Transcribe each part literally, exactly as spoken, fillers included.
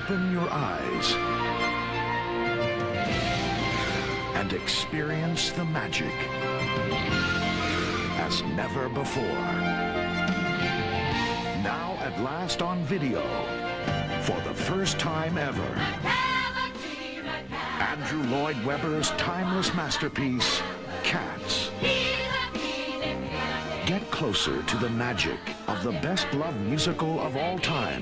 Open your eyes and experience the magic as never before. Now at last on video, for the first time ever, Andrew Lloyd Webber's timeless masterpiece, Cats. Get closer to the magic of the best-loved musical of all time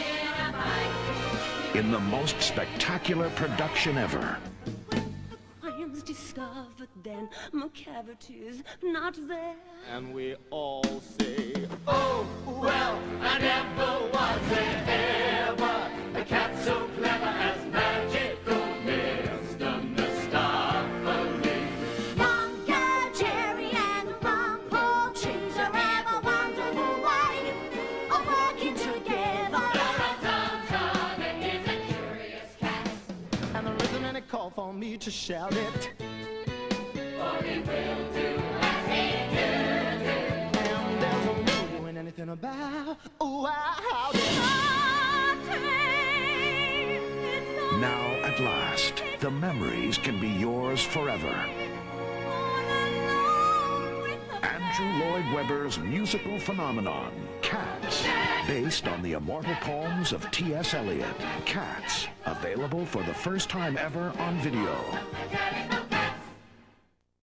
in the most spectacular production ever. Crimes discovered then, my cavity's not there. And we all say, oh, well, I never was there ever a cat so clever as magical Mister Mistopheles. Wonka, Jerry, and Rumpel trees are ever wonderful way of working together. Is a curious cat, And there isn't any call for me to shout it, for he will do as he do. and there's no knowing anything about, oh, how did Now at last, the memories can be yours forever. Andrew Lloyd Webber's musical phenomenon, Cats, based on the immortal poems of T S Eliot. Cats, available for the first time ever on video.